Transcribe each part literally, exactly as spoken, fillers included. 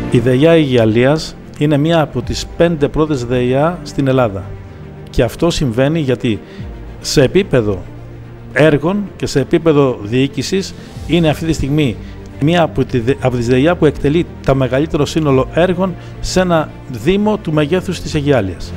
Η ΔΕΙΑ Αιγιαλίας είναι μία από τις πέντε πρώτες ΔΕΙΑ στην Ελλάδα. Και αυτό συμβαίνει γιατί σε επίπεδο έργων και σε επίπεδο διοίκησης είναι αυτή τη στιγμή μία από τις ΔΕΙΑ που εκτελεί το μεγαλύτερο σύνολο έργων σε ένα δήμο του μεγέθους της Αιγιάλειας.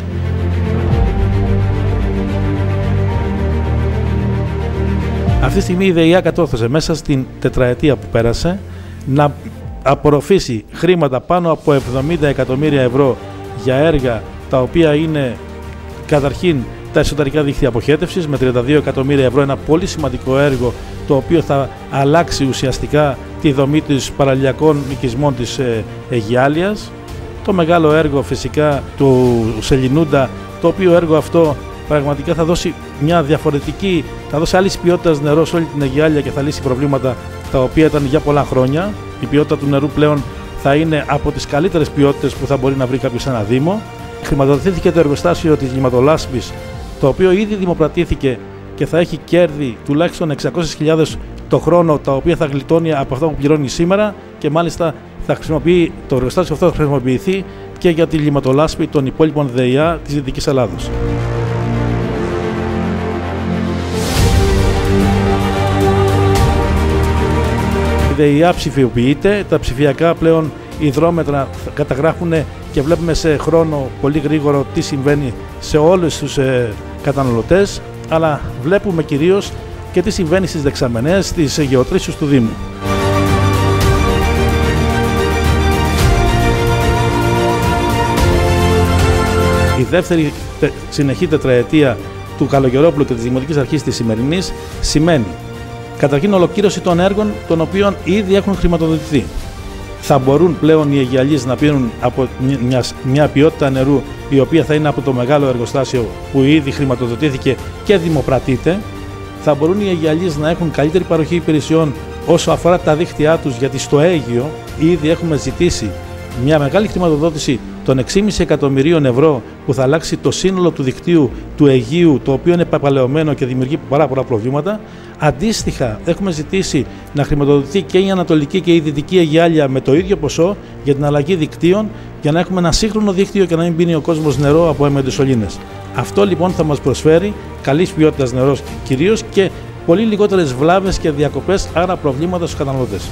Αυτή τη στιγμή η ΔΕΙΑ κατόρθωσε μέσα στην τετραετία που πέρασε να απορροφήσει χρήματα πάνω από εβδομήντα εκατομμύρια ευρώ για έργα τα οποία είναι καταρχήν τα εσωτερικά δίκτυα αποχέτευσης με τριάντα δύο εκατομμύρια ευρώ, ένα πολύ σημαντικό έργο το οποίο θα αλλάξει ουσιαστικά τη δομή των παραλιακών οικισμών της Αιγιάλειας. Το μεγάλο έργο φυσικά του Σελινούντα, το οποίο έργο αυτό πραγματικά θα δώσει μια διαφορετική, θα δώσει άλλης ποιότητας νερό σε όλη την Αιγιάλεια και θα λύσει προβλήματα τα οποία ήταν για πολλά χρόνια. Η ποιότητα του νερού πλέον θα είναι από τις καλύτερες ποιότητες που θα μπορεί να βρει κάποιος σε ένα δήμο. Χρηματοδοτήθηκε το εργοστάσιο της λιματολάσπης, το οποίο ήδη δημοπρατήθηκε και θα έχει κέρδη τουλάχιστον εξακόσιες χιλιάδες το χρόνο, τα οποία θα γλιτώνει από αυτό που πληρώνει σήμερα και μάλιστα θα χρησιμοποιεί, το εργοστάσιο αυτό θα χρησιμοποιηθεί και για τη λιματολάσπη των υπόλοιπων ΔΕΙΑ της Δυτικής Ελλάδος. Η ΔΕΙΑ ψηφιοποιείται, τα ψηφιακά πλέον υδρόμετρα καταγράφουν και βλέπουμε σε χρόνο πολύ γρήγορο τι συμβαίνει σε όλους τους ε, καταναλωτές, αλλά βλέπουμε κυρίως και τι συμβαίνει στις δεξαμενές, στις γεωτρήσεις του Δήμου. Η δεύτερη τε, συνεχή τετραετία του Καλογερόπουλου και της Δημοτικής Αρχής της σημερινής σημαίνει καταρχήν ολοκλήρωση των έργων των οποίων ήδη έχουν χρηματοδοτηθεί. Θα μπορούν πλέον οι Αιγιαλείς να πίνουν από μια, μια ποιότητα νερού η οποία θα είναι από το μεγάλο εργοστάσιο που ήδη χρηματοδοτήθηκε και δημοπρατείται. Θα μπορούν οι Αιγιαλείς να έχουν καλύτερη παροχή υπηρεσιών όσο αφορά τα δίκτυά τους, γιατί στο Αίγιο ήδη έχουμε ζητήσει μια μεγάλη χρηματοδότηση των έξι κόμμα πέντε εκατομμυρίων ευρώ που θα αλλάξει το σύνολο του δικτύου του Αιγείου, το οποίο είναι παπαλαιωμένο και δημιουργεί πάρα πολλά προβλήματα. Αντίστοιχα, έχουμε ζητήσει να χρηματοδοτηθεί και η Ανατολική και η Δυτική Αιγιάλεια με το ίδιο ποσό για την αλλαγή δικτύων, για να έχουμε ένα σύγχρονο δίκτυο και να μην πίνει ο κόσμος νερό από έμμετους σωλήνες. Αυτό λοιπόν θα μας προσφέρει καλής ποιότητας νερό κυρίως και πολύ λιγότερες βλάβες και διακοπές, άρα προβλήματα στους καταναλωτές.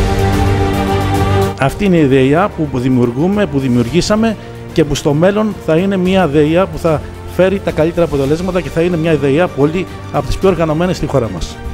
Αυτή είναι η ΔΕΙΑ που δημιουργούμε, που δημιουργήσαμε και που στο μέλλον θα είναι μια ΔΕΙΑ που θα φέρει τα καλύτερα αποτελέσματα και θα είναι μια ΔΕΙΑ πολύ από τις πιο οργανωμένες στη χώρα μας.